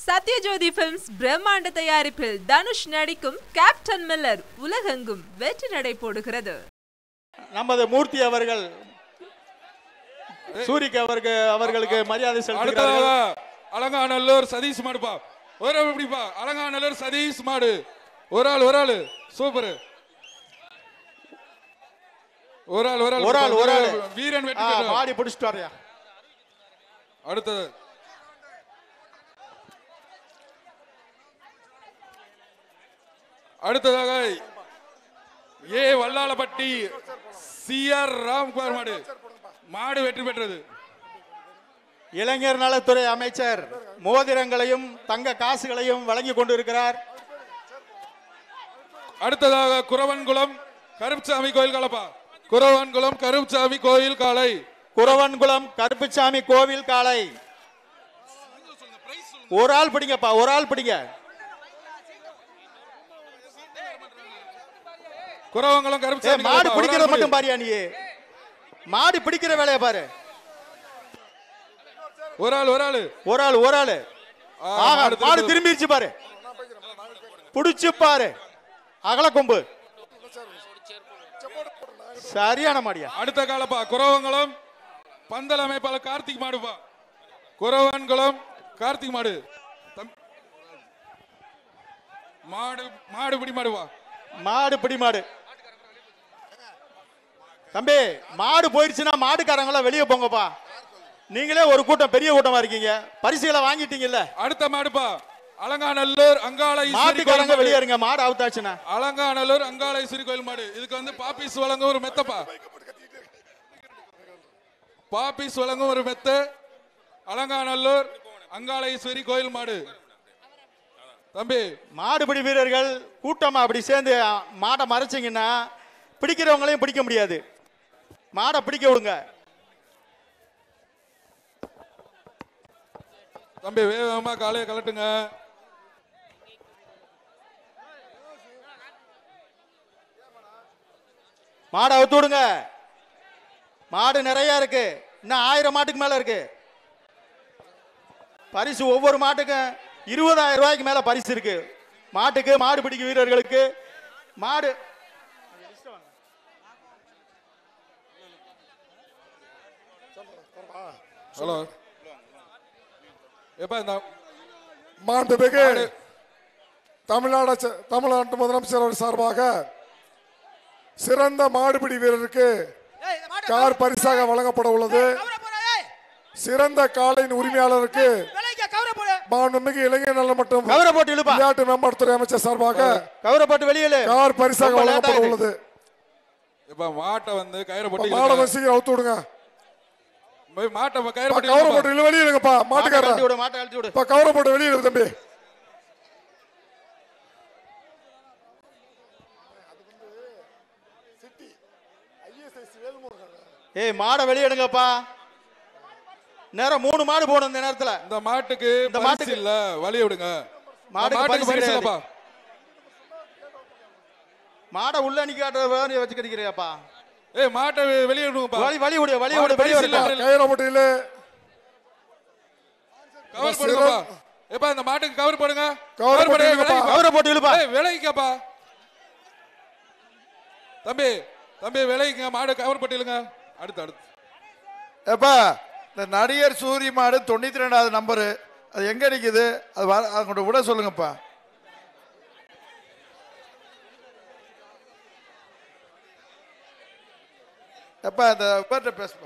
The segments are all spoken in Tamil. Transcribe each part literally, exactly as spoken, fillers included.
சத்யஜோதி பிலிம்ஸ் பிரம்மாண்ட தயாரிப்பில் தனுஷ் நடிக்கும் கேப்டன் மில்லர் உலகெங்கும் வெற்றி நடை போடுகிறது. நமது மூர்த்தி அவர்கள் சூரிக்கு அவருக்கு அவர்களுக்கு மரியாதை செலுத்துகிறார்கள். அலங்காநல்லூர் சதீஷ் மாடுப்பா, ஒரு எப்படிப்பா அலங்காநல்லூர் சதீஷ் மாடு, ஒரு ஆள் ஒரு ஆள் சூப்பர், ஒரு ஆள் ஒரு ஆள் ஒரு ஆள் ஒரு ஆள் வீரன் வெற்றி மாடி பிடிச்சிட்டு வரையா. அடுத்தது அடுத்ததாக A Vallalapatti C R Ramkumar மாடு, மாடு வெற்றி பெற்றது. இளைஞர் நலத்துறை அமைச்சர் மோதிரங்களையும் தங்க காசுகளையும் வழங்கி கொண்டிருக்கிறார். அடுத்ததாக குரவன்குளம் கருப்புசாமி கோயில் காலப்பா, குரவன்குளம் கருப்புசாமி கோயில் காலை, குரவன்குளம் கருப்புசாமி கோவில் காலை. ஒரு ஆள் பிடிங்கப்பா, ஒரு ஆள் பிடிங்க. குரவன்குளம் கருப்புசாமி மாடு பிடிக்கிறது மட்டும் பாரியா, நீ மாடு பிடிக்கிற வேலையை பாரு. ஒரு ஆள் ஒரு ஆள் ஒரு ஆள் ஒரு ஆள் மாடு திரும்பிடுச்சு பாரு, புடிச்சு பாரு. அகல கொம்பு சரியான மாடியா. அடுத்த காலப்பா குரவன்குளம் பந்தல் அமைப்பாளர் கார்த்திக் மாடுப்பா, குரவன்குளம் கார்த்திக் மாடு. மாடு மாடு பிடி மாடுவா, மாடு பிடி மாடு. தம்பி மாடு போயிடுச்சுன்னா மாடுக்காரங்களா வெளியே போங்கப்பா. நீங்களே ஒரு கூட்டம் பெரிய கூட்டமா இருக்கீங்க, பரிசுகளை வாங்கிட்டீங்கல்ல. அடுத்த மாடுப்பா அலங்காநல்லூர் அங்காள மாட்டுக்காரங்க வெளியே இருங்க, மாடு அவுத்தாச்சுன்னா. அலங்காநல்லூர் அங்காளேஸ்வரி கோயில் மாடு, இதுக்கு வந்து பாப்பீஸ் வழங்கும் ஒரு மெத்தப்பா, பாப்பீஸ் வழங்கும் ஒரு மெத்த. அலங்காநல்லூர் அங்காளேஸ்வரி கோயில் மாடு. தம்பி மாடுபிடி வீரர்கள் கூட்டமா அப்படி சேர்ந்து மாடை மறைச்சிங்கன்னா பிடிக்கிறவங்களையும் பிடிக்க முடியாது. மாடை பிடிக்க விடுங்க தம்பி, வேகமா காலையை கலட்டுங்க. மாடை அவுத்து விடுங்க. மாடு நிறைய இருக்கு, இன்னும் ஆயிரம் மாட்டுக்கு மேல இருக்கு. பரிசு ஒவ்வொரு மாட்டுக்கும் இருபதாயிரம் ரூபாய்க்கு மேல பரிசு இருக்கு. மாட்டுக்கு மாடு பிடிக்கும் வீரர்களுக்கு. மாடு ஹலோ எப்ப இந்த மாண்புமிகு தமிழ்நாடு தமிழ்நாட்டு முதலமைச்சர் சார்பாக சிறந்த மாடுபிடி வீரருக்கு கார் பரிசாக வழங்கப்பட உள்ளது. சிறந்த காளையின் உரிமையாளருக்கு மாண்புமிகு இளைஞர் நலன் மற்றும் விளையாட்டு மேம்பாட்டுத்துறை அமைச்சர் சார்பாக கார் பரிசாக வழங்கப்பட உள்ளது. இப்ப மாட்டை வந்து கயிறு போட்டு மாடை சீக்கிரம் அவுத்து விடுங்க. மாட்டை கயிறு போட்டு கவரை போட்டு வெளியே இருங்கப்பா. மாட்டுக்காரர் மாட்டை அழுத்தி விடு. கவரை போட்டு வெளியே இருக்கு தம்பி. ஏய் மாடை வெளியே எடுங்கப்பா. நேரம் மூணு மாடு போடும் இந்த நேரத்துல. இந்த மாட்டுக்கு இந்த மாட்டுக்கு இல்ல வழி விடுங்க. மாட்டுக்கு பரிசு இல்லப்பா. மாடை உள்ள நிக்காட்ட வச்சுக்கிறீங்கப்பா. ஏய் மாட்டை வெளியே விடுங்கப்பா. வழி வழி விடு, வழி விடு, வெளியே விடு. கயிறு போட்டு இல்ல கவர் போடுங்கப்பா. ஏப்பா இந்த மாட்டுக்கு கவர் போடுங்க. கவர் போடுங்கப்பா. கவர் போட்டு இழுப்பா. ஏய் விலைக்குப்பா. தம்பி தம்பி விலைக்குங்க, மாடு கவர் போட்டு இழுங்க. அடுத்து அடுத்து ஏப்பா இந்த நடிகர் சூரி மாடு தொண்ணூத்தி ரெண்டாவது நம்பரு, அது எங்க நிக்குது? அது அவங்க விட சொல்லுங்கப்பா. எப்பா இந்த பேர்ட்ட பேசுப்பா.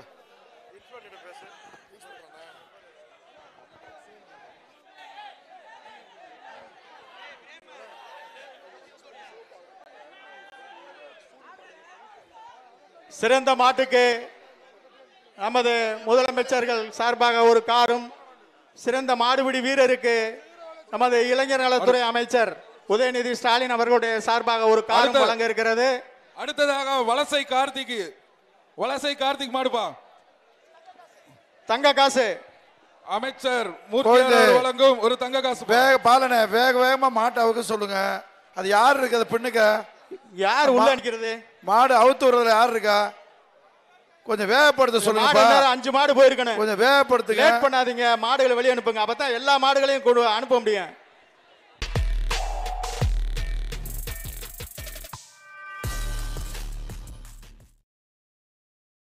சிறந்த மாட்டுக்கு நமது முதலமைச்சர்கள் சார்பாக ஒரு காரும், சிறந்த மாடுபிடி வீரருக்கு நமது இளைஞர் நலத்துறை அமைச்சர் உதயநிதி ஸ்டாலின் அவர்களுடைய சார்பாக ஒரு காரும் வழங்க இருக்கிறது. அடுத்ததாக வலசை கார்த்திக், வலசை கார்த்திக் மாடுப்பா, தங்க காசு அமைச்சர் மூர்த்தி வழங்கும் ஒரு தங்க காசு. வேக பாலனே வேக வேகமா மாட்டை அவுக்க சொல்லுங்க. அது யார் இருக்கு? அது பெண்ணுக்க யார் உள்ள நிக்கிறது? மாடு அவுத்து விடுறதுல யார் இருக்கா? கொஞ்சம் வேகப்படுத்த மாடு சொல்லுங்க நேரம் அஞ்சு மாடு போயிருக்கணும். கொஞ்சம் வேகப்படுத்துங்க. லேட் பண்ணாதீங்க, மாடுகளை வெளியே அனுப்புங்க. அப்பதான் எல்லா மாடுகளையும் கொண்டு அனுப்ப முடியும்.